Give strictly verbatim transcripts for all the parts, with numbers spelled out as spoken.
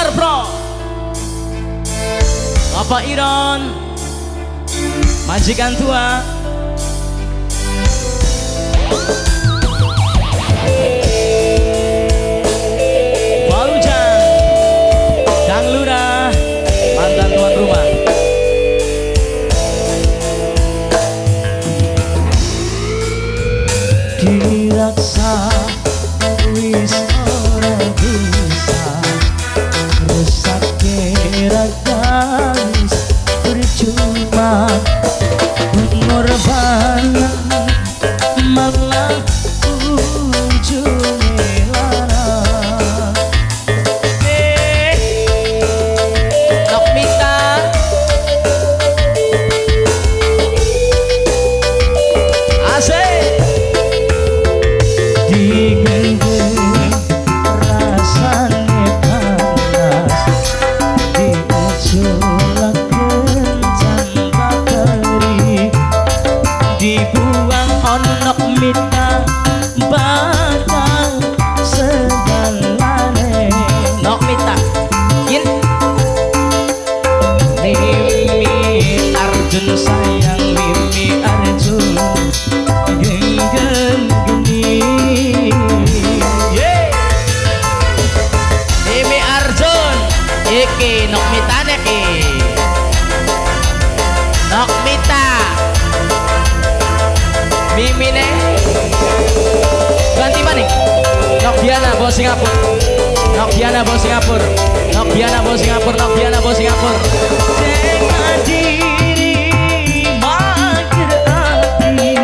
Star Pro, Bapak Iron, majikan tua. Walujan, Kang Lurah, mantan tuan rumah. Diraksa wis ora bisa rusak kiragas percuma pengorbanan malah ujungnya lara. Eh, Nok Mita asik digendeng rasane panas diuculaken tanpa beri dibuang onok mita bakal segalane. Nok Mita yin Mimi Arjun sayang Mimi Arjun genggam geni. Yeah. Mimi Arjun iki Nok Mita neki Nok Mita Mimi ne ganti maning Nok Diana bos Singapura, Nok Diana bos Singapura, Nok Diana bos Singapura, Nok Diana bos Singapura. Dengan diri mager hati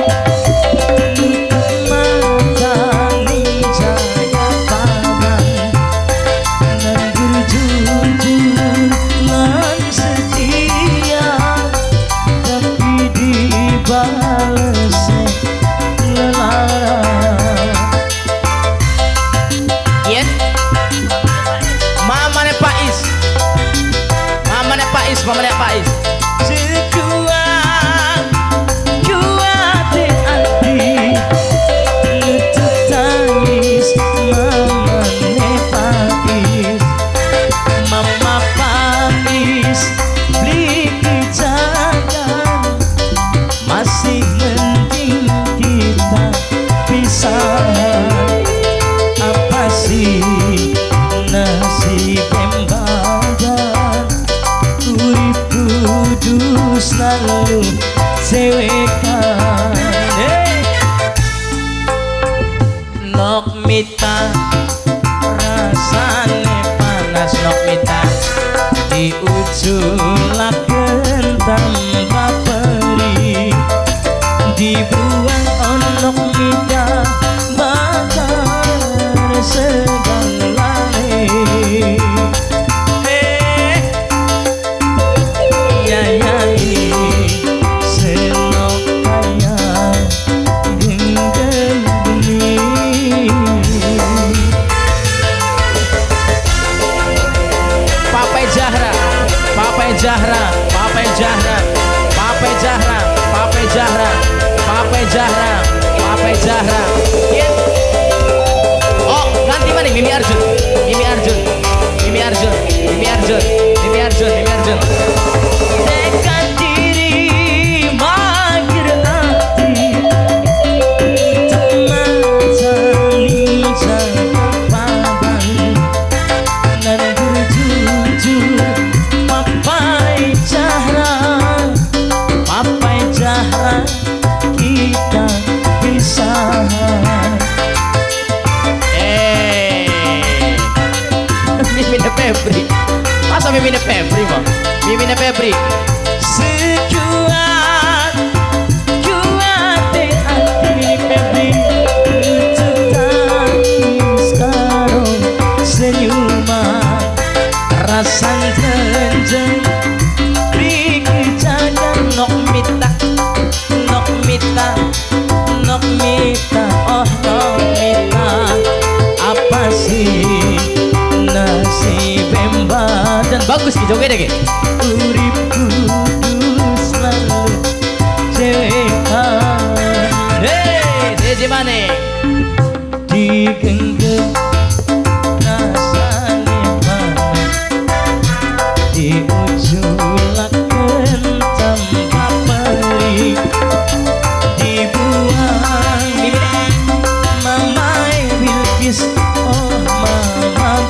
matani jaya paman nan jujur lan setia tapi dibales lelara. Yen mamane Pais, mamane Pais, mamane Pais. Sekuat kuat hati nutup tangis mamane Pais, mama Pais beli jangan masih mending kita pisah. Apa sih nasib embadan urip kudu selalu sewekan. Hey. Nok Mita rasane panas Nok Mita diuculaken tanpa peri dibuang onok Mita bakal segalane. Eh nyanyai senok kaya genggam bumi. Papai Zahra, Papai Zahra, Papai Zahra, Papai Zahra, Papai Zahra, Papai Zahra, Papai Zahra. Yeah. Oh, ganti mana? Mimi Arjun, Mimi Arjun, Mimi Arjun, Mimi Arjun, Mimi Arjun, Mimi Arjun. Dengan diri mager hati tematani jaya paman nan berjujur Papai Zahra, Papai Zahra kita pisah. Mimine Febri, masa Mimine Febri mah? Mimine Febri. Sekuat kuat hati Febri nutup tangis karo senyuman rasan jenjang beri jangan Nok Mita, Nok Mita, Nok Mita, oh Nok Mita. Apa sih nasib embadan bagus ki joget deh. Urip kudu selalu cewekan. Hei, Dede Mane digenggam rasane panas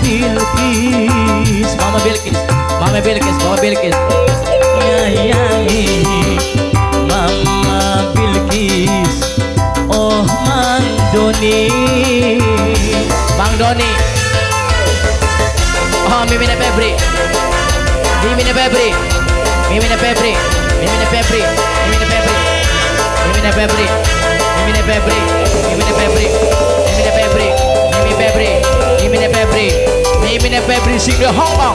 Bilqis, Mama Bilqis, Mama Bilqis, Mama Bilqis. Nyayangi Mama Bilqis. Oh Mang Doni, Mang Doni. Oh Mimine Febri, Mimine Febri, Mimine Febri, Mimine Febri, Mimine Febri, Mimine Febri, Mimine Febri, Mimine Febri, Mimine Febri, Mimine Febri, Mimine Febri, Mimine Febri sing the Hong Kong.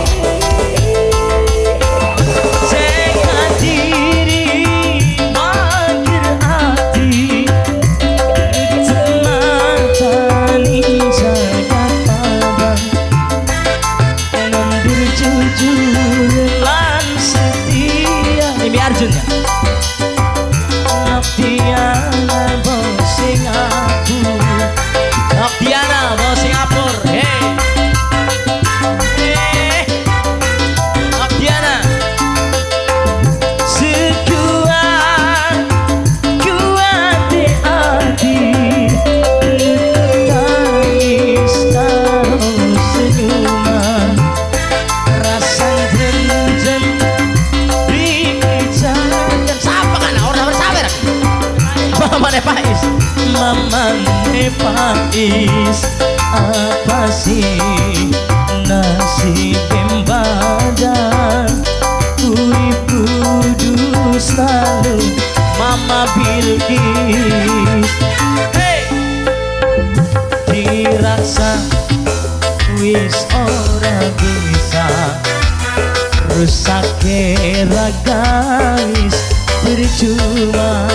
Arjun ya. Nokdiana bos Singapura, Nokdiana bos Singapura, hey, hey, Nokdiana. Sekuat kuat di hati, tangis taruh senyuman, rasa jenjen. Mama Nepais, Mama Nepais, apa sih nasib badan urip kudu selalu Mama Bilqis. Hey, dirasa wis ora bisa rusak kira guys, percuma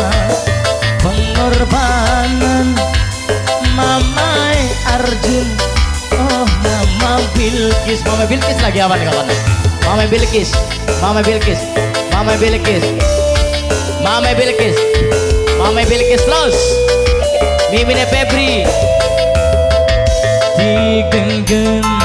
pengorbanan Mama Arjun. Oh Mama Bilqis, Mama Bilqis lagi apa nih kawan? Mama Bilqis, Mama Bilqis, Mama Bilqis, Mama Bilqis, Mama Bilqis los. Mimine Febri digenggam